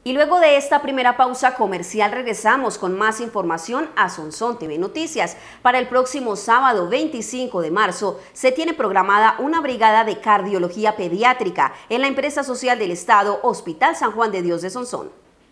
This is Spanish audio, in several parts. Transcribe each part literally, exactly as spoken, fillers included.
Y luego de esta primera pausa comercial regresamos con más información a Sonsón T V Noticias. Para el próximo sábado veinticinco de marzo se tiene programada una brigada de cardiología pediátrica en la empresa social del Estado Hospital San Juan de Dios de Sonsón.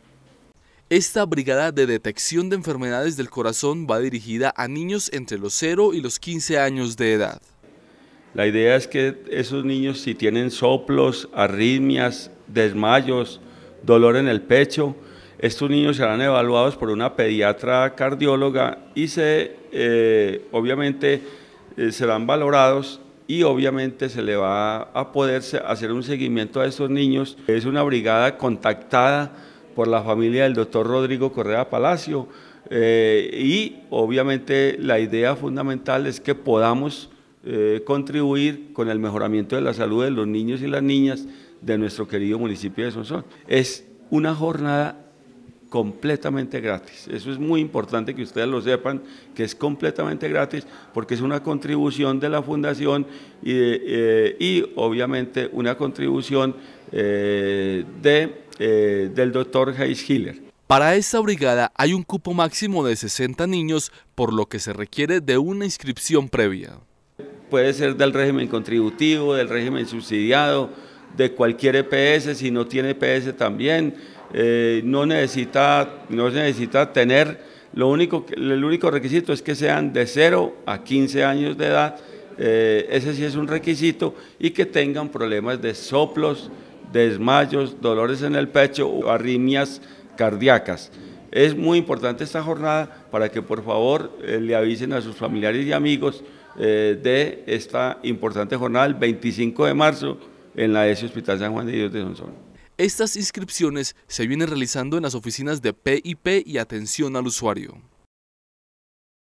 Esta brigada de detección de enfermedades del corazón va dirigida a niños entre los cero y los quince años de edad. La idea es que esos niños, si tienen soplos, arritmias, desmayos, dolor en el pecho, estos niños serán evaluados por una pediatra cardióloga y se, eh, obviamente eh, serán valorados y obviamente se le va a poder hacer un seguimiento a estos niños. Es una brigada contactada por la familia del doctor Rodrigo Correa Palacio eh, y obviamente la idea fundamental es que podamos eh, contribuir con el mejoramiento de la salud de los niños y las niñas de nuestro querido municipio de Sonsón. Es una jornada completamente gratis, eso es muy importante que ustedes lo sepan, que es completamente gratis porque es una contribución de la fundación y, eh, y obviamente una contribución eh, de, eh, del doctor Hayes Hiller. Para esta brigada hay un cupo máximo de sesenta niños, por lo que se requiere de una inscripción previa. Puede ser del régimen contributivo, del régimen subsidiado, de cualquier E P S, si no tiene E P S también, eh, no, necesita, no necesita tener, lo único, el único requisito es que sean de cero a quince años de edad, eh, ese sí es un requisito, y que tengan problemas de soplos, desmayos, dolores en el pecho o arritmias cardíacas. Es muy importante esta jornada para que por favor eh, le avisen a sus familiares y amigos eh, de esta importante jornada el veinticinco de marzo, en la E S I Hospital San Juan de Dios de Sonsón. Estas inscripciones se vienen realizando en las oficinas de P I P y atención al usuario.